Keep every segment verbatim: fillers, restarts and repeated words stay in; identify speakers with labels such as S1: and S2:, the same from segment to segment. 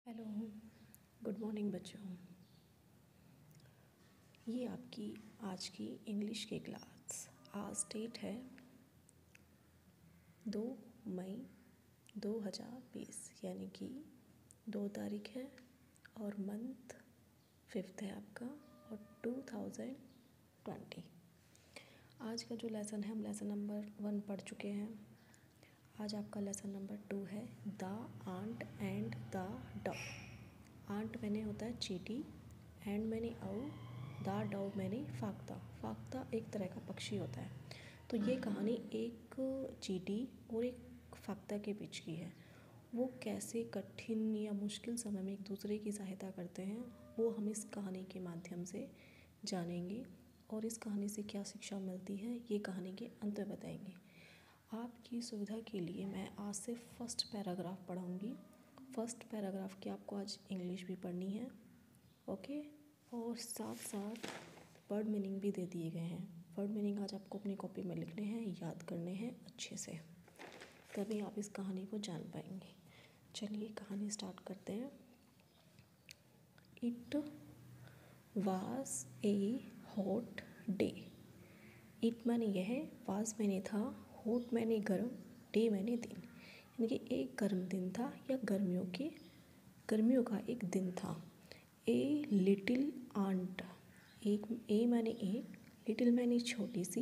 S1: Hello, good morning बच्चों। ये आपकी आज की इंग्लिश की क्लास। आज डेट है दो मई दो हज़ार बीस, यानी कि दो तारीख है और मंथ फिफ्थ है आपका और टू थाउजेंड ट्वेंटी। आज का जो लेसन है हम लेसन नंबर वन पढ़ चुके हैं। आज आपका लेसन नंबर टू है the ant and the dog. Ant मैंने होता है चींटी, एंड मैंने आऊ, द डॉग मैंने फाख्ता। फाख्ता एक तरह का पक्षी होता है। तो ये कहानी एक चींटी और एक फाख्ता के बीच की है। वो कैसे कठिन या मुश्किल समय में एक दूसरे की सहायता करते हैं वो हम इस कहानी के माध्यम से जानेंगे, और इस कहानी से क्या शिक्षा मिलती है ये कहानी के अंत में बताएंगे। आपकी सुविधा के लिए मैं आज से फर्स्ट पैराग्राफ पढ़ाऊँगी। फर्स्ट पैराग्राफ की आपको आज इंग्लिश भी पढ़नी है, ओके। और साथ साथ वर्ड मीनिंग भी दे दिए गए हैं। वर्ड मीनिंग आज आपको अपनी कॉपी में लिखने हैं, याद करने हैं अच्छे से, तभी आप इस कहानी को जान पाएंगे। चलिए कहानी स्टार्ट करते हैं। It was a hot day. It मैंने यह, वाज मैंने था, हॉट मैंने गर्म, डे मैंने दिन, यानी कि एक गर्म दिन था या गर्मियों के गर्मियों का एक दिन था। ए लिटिल आंट, एक ए मैंने एक, लिटिल मैंने छोटी सी,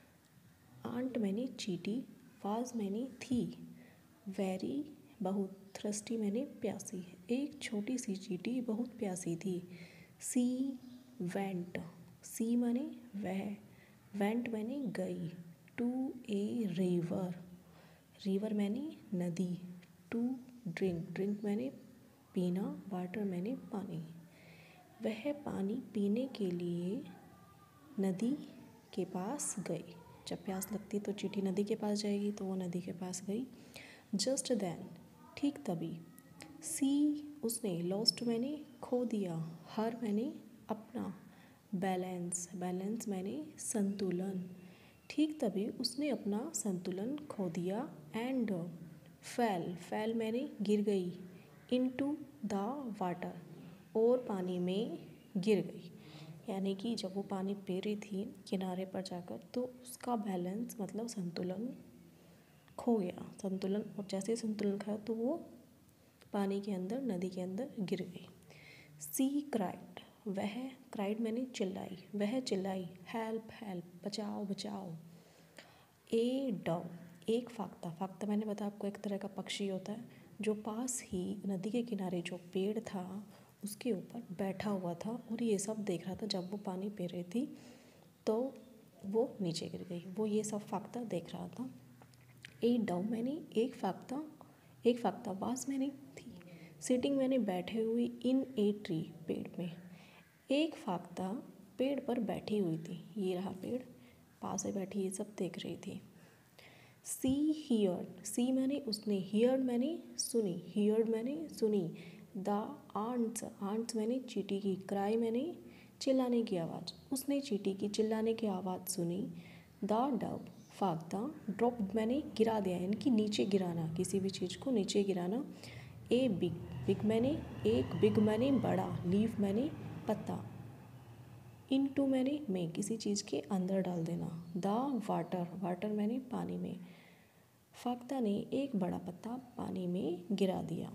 S1: आंट मैंने चींटी, वाज मैंने थी, वेरी बहुत, थ्रस्टी मैंने प्यासी, एक छोटी सी चींटी बहुत प्यासी थी। सी वेंट, सी मैंने वह, वेंट मैंने गई, टू ए रिवर, रिवर मैंने नदी, टू ड्रिंक, ड्रिंक मैंने पीना, वाटर मैंने पानी। वह पानी पीने के लिए नदी के पास गई। जब प्यास लगती तो चींटी नदी के पास जाएगी, तो वो नदी के पास गई। जस्ट देन, ठीक तभी, सी उसने, लॉस्ट मैंने खो दिया, हर मैंने अपना, बैलेंस, बैलेंस मैंने संतुलन, ठीक तभी उसने अपना संतुलन खो दिया। एंड फैल, फैल मैंने गिर गई, इनटू द वाटर, और पानी में गिर गई। यानी कि जब वो पानी पी रही थी किनारे पर जाकर, तो उसका बैलेंस मतलब संतुलन खो गया, संतुलन, और जैसे ही संतुलन खोया तो वो पानी के अंदर, नदी के अंदर गिर गई। सी क्राइड, वह, क्राइड मैंने चिल्लाई, वह चिल्लाई, हेल्प हेल्प, बचाओ बचाओ। ए डव, एक फाख्ता, फाख्ता मैंने बताया आपको एक तरह का पक्षी होता है जो पास ही नदी के किनारे जो पेड़ था उसके ऊपर बैठा हुआ था और ये सब देख रहा था। जब वो पानी पी रही थी तो वो नीचे गिर गई, वो ये सब फाख्ता देख रहा था। ए डव मैंने एक फाख्ता, एक फाख्ता, वास मैंने थी, सिटिंग मैंने बैठे हुई, इन ए ट्री, पेड़ में। एक फाख्ता पेड़ पर बैठी हुई थी, ये रहा पेड़, पास में बैठी ये सब देख रही थी। सी हियर्ड, सी मैंने उसने, हियर्ड मैंने सुनी, हियर्ड मैंने सुनी। द आंट्स, आंट्स मैंने चींटी की, क्राई मैंने चिल्लाने की आवाज़, उसने चींटी की चिल्लाने की आवाज़ सुनी। द डव, फाख्ता, ड्रॉप्ड मैंने गिरा दिया, यानी कि नीचे गिराना, किसी भी चीज़ को नीचे गिराना। ए बिग, बिग मैंने एक, बिग मैंने बड़ा, लीफ मैंने पत्ता, इनटू मैंने में, किसी चीज़ के अंदर डाल देना। द वाटर, वाटर मैंने पानी में, फाख्ता ने एक बड़ा पत्ता पानी में गिरा दिया।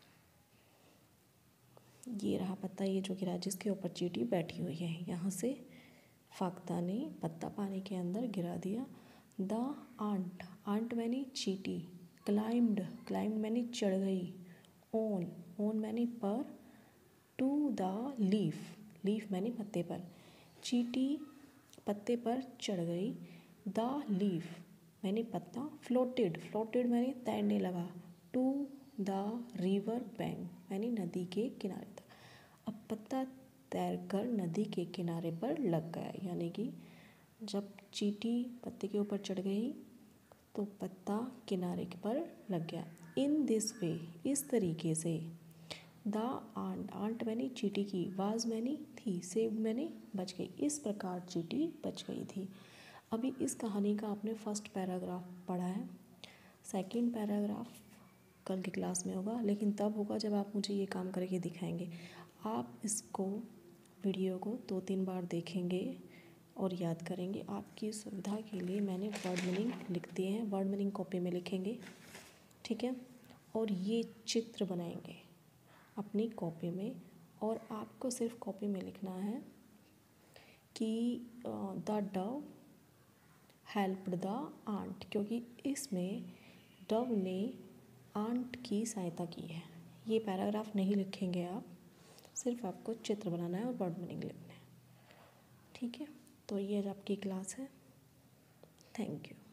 S1: ये रहा पत्ता, ये जो गिरा जिसके ऊपर चींटी बैठी हुई है, यहाँ से फाख्ता ने पत्ता पानी के अंदर गिरा दिया। द आंट, आंट मैंने चींटी, क्लाइम्ड, क्लाइम्ड मैंने चढ़ गई, ऑन, ऑन मैंने पर, टू द लीफ, लीफ मैंने पत्ते पर, चींटी पत्ते पर चढ़ गई। द लीफ मैंने पत्ता, फ्लोटेड, फ्लोटेड मैंने तैरने लगा, टू द रिवर बैंक, मैंने नदी के किनारे था। अब पत्ता तैरकर नदी के किनारे पर लग गया, यानी कि जब चींटी पत्ते के ऊपर चढ़ गई तो पत्ता किनारे पर लग गया। इन दिस वे, इस तरीके से। द आंट, आंट मैंने चींटी की, वाज मैंने थी, सेव्ड मैंने बच गई, इस प्रकार चींटी बच गई थी। अभी इस कहानी का आपने फर्स्ट पैराग्राफ पढ़ा है। सेकंड पैराग्राफ कल की क्लास में होगा, लेकिन तब होगा जब आप मुझे ये काम करके दिखाएंगे। आप इसको वीडियो को दो तीन बार देखेंगे और याद करेंगे। आपकी सुविधा के लिए मैंने वर्ड मीनिंग लिख दिए हैं, वर्ड मीनिंग कॉपी में लिखेंगे, ठीक है। और ये चित्र बनाएंगे अपनी कॉपी में, और आपको सिर्फ कॉपी में लिखना है कि the dove helped the ant, क्योंकि इसमें डव ने आंट की सहायता की है। ये पैराग्राफ नहीं लिखेंगे आप, सिर्फ आपको चित्र बनाना है और वर्ड मीनिंग लिखना है, ठीक है। तो ये आज आपकी क्लास है। Thank you.